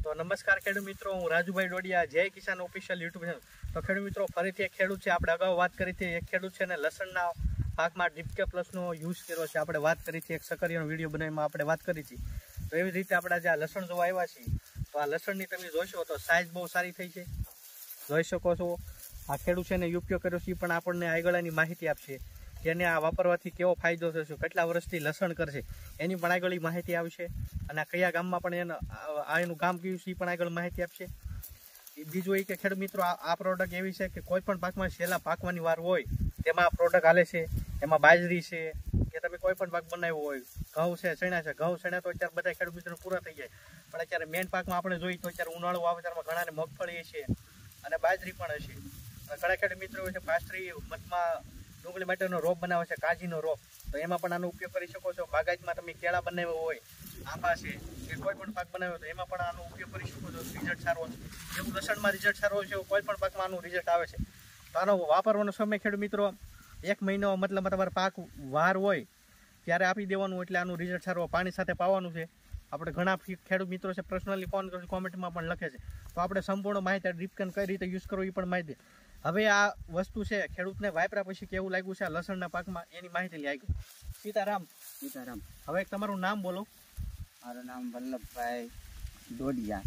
તો નમસ્કાર ખેડૂત મિત્રો, હું રાજુભાઈ ડોડિયા, જય કિસાન ઓફિશિયલ યુટ્યુબ ચેનલ. તો ખેડૂત મિત્રો, ફરીથી એક ખેડૂત છે, આપણે અગાઉ વાત કરી હતી, એક ખેડૂત છે ને લસણના પાકમાં DK પ્લસનો યુઝ કર્યો છે. આપણે વાત કરી હતી, એક સકરિયાનો વિડીયો બનાવીમાં આપણે વાત કરી હતી. તો એવી રીતે આપણે આજે આ લસણ જોવા આવ્યા છીએ. તો આ લસણની તમે જોશો તો સાઇઝ બહુ સારી થઈ છે, જોઈ શકો છો. આ ખેડૂત છે ને ઉપયોગ કર્યો છે, એ પણ આપણને આગળની માહિતી આપશે. જેને આ વાપરવાથી કેવો ફાયદો થશે, કેટલા વર્ષથી લસણ કરશે એની પણ આગળ માહિતી આવશે. અને કયા ગામમાં પણ એનું ગામ કયું છે એ પણ આગળ માહિતી આપશે. બીજું એ કે ખેડૂત મિત્રો, આ પ્રોડક્ટ એવી છે કે કોઈ પણ પાકમાં છેલ્લા પાકવાની વાર હોય તેમાં આ પ્રોડક્ટ હાલે છે. એમાં બાજરી છે કે તમે કોઈ પણ પાક બનાવ્યો હોય, ઘઉં છે, ચણા છે. ઘઉં ચણા તો અત્યારે બધા ખેડૂત મિત્રો પૂરા થઈ જાય, પણ અત્યારે મેન પાકમાં આપણે જોઈએ તો અત્યારે ઉનાળુ વાવેતરમાં ઘણાને મગફળી છે અને બાજરી પણ હશે. ઘણા ખેડૂત મિત્રો છે પાસ્ત્રી મધમાં ડુંગળી માટેનો રોપ બનાવે છે, કાજીનો રોપ, તો એમાં પણ આનો ઉપયોગ કરી શકો છો. બાગાયતમાં તમે કેળા બનાવ્યો હોય, આંબા છે કે કોઈ પણ પાક બનાવ્યો તો એમાં પણ આનો ઉપયોગ કરી શકો છો. રિઝલ્ટ સારો છે, જેવું લસણમાં રિઝલ્ટ સારો છે કોઈ પણ પાકમાં આનું રિઝલ્ટ આવે છે. તો આનો વાપરવાનો સમય ખેડૂત મિત્રો 1 મહિનો, મતલબ તમારે પાક વાર હોય ત્યારે આપી દેવાનું, એટલે આનું રિઝલ્ટ સારું. પાણી સાથે પાવાનું છે. આપણે ઘણા ખેડૂત મિત્રો છે પર્સનલી ફોન કરે, કોમેન્ટમાં પણ લખે છે. તો આપણે સંપૂર્ણ માહિતી ડ્રીપકન કઈ રીતે યુઝ કરવો એ પણ માહિતી. હવે આ વસ્તુ છે ખેડૂતને વાપર્યા પછી કેવું લાગ્યું છે આ લસણના પાકમાં એની માહિતી લઈ આવી. સીતારામ. હવે તમારું નામ બોલો. મારું નામ વલ્લભભાઈ ડોડિયા,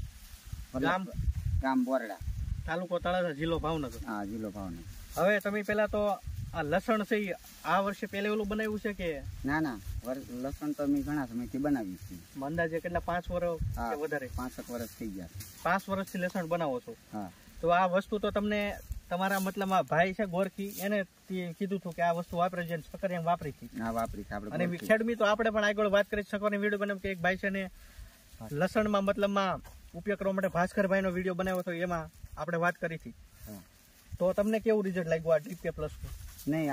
ગામ બોરડા, તાલુકો તળાજા, જિલ્લો ભાવનગર. હા, જિલ્લો ભાવનગર. હવે તમે પેલા તો આ લસણ છે આ વર્ષે પહેલે ઓલું બનાવ્યું છે કે? ના, લસણ તો અમે ઘણા સમયથી બનાવી છે. અંદાજે કેટલા 5 વર્ષ કે વધારે? 5 વર્ષ થઈ ગયા. 5 વર્ષથી લસણ બનાવો છો? હા. તો આ વસ્તુ તો તમને તમારા મતલબ ભાઈ છે ગોરખી, એને કીધું હતું કે આ વસ્તુ વાપરે છે, સકરિયા વાપરી હતી? હા, વાપરી છે આપણે. અને ખેડૂત મિત્રો આપણે પણ આગળ વાત કરી સકરિયા વિડીયો બનાવ્યો કે એક ભાઈ છે ને લસણમાં મતલબમાં ઉપયોગ કરવા માટે ભાસ્કરભાઈનો વિડીયો બનાવ્યો હતો, એમાં આપણે વાત કરી હતી. તો તમને કેવું રિઝલ્ટ લાગ્યું આ DK પ્લસ નું? નહીં,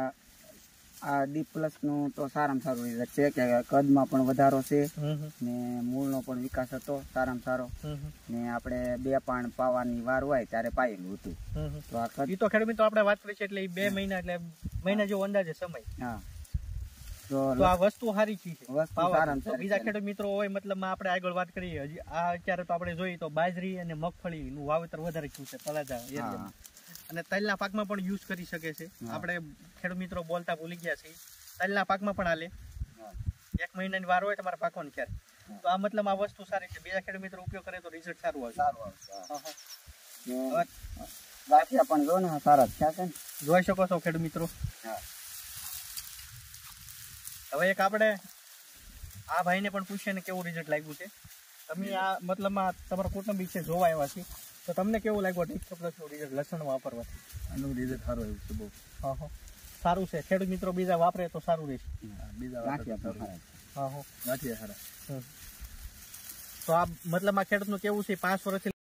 આ D પ્લસ નું તો સારામાં સારું રિઝલ્ટ છે કે કદમાં પણ વધારો છે ને મૂળનો પણ વિકાસ હતો સારામાં સારો. ને આપણે 2 પાણ પાવાની વાર હોય ત્યારે પાયેલું હતું. તો આ કદ તો ખેડૂત મિત્રો આપણે વાત કરી છે, એટલે 2 મહિના, એટલે મહિના જેવો અંદાજે સમય. હા, તો આ વસ્તુ સારી છે. બીજા ખેડૂત મિત્રો હોય મતલબ આપણે આગળ વાત કરીએ, હજી આ અત્યારે તો આપણે જોઈએ તો બાજરી અને મગફળી નું વાવેતર વધારે થયું છે તળાજા એરિયામાં. અને તલના પાકમાં પણ યુઝ કરી શકે છે. આપણે ખેડૂત મિત્રો બોલતા ભૂલી ગયા છીએ, તલના પાકમાં પણ હાલે. 1 મહિનાની વાર હોય તમારે પાકવાની ક્યારે. તો આ મતલબ આ વસ્તુ સારી છે, બીજા ખેડૂત મિત્રો ઉપયોગ કરે તો રિઝલ્ટ સારું આવશે. ગાંઠિયા પણ જો ને સારા થયા છે ને, જોઈ શકો છો ખેડૂત મિત્રો. હવે એક આપણે આ ભાઈને પણ પૂછીએ ને કેવું રિઝલ્ટ લાગ્યું છે. તમે આ મતલબમાં તમારા કુટુંબી છે જોવા આવ્યા છે, તો તમને કેવું લાગ્યું DK પ્લસ નું રિઝલ્ટ લસણ વાપરવાથી? આનું રિઝલ્ટ સારું આવ્યું છે, બહુ સારું છે. ખેડૂત મિત્રો બીજા વાપરે તો સારું રહેશે. બીજા ગાંઠિયા સારા. ગાંઠિયા સારા. તો આ મતલબ આ ખેડૂતનું કેવું છે 5 વર્ષથી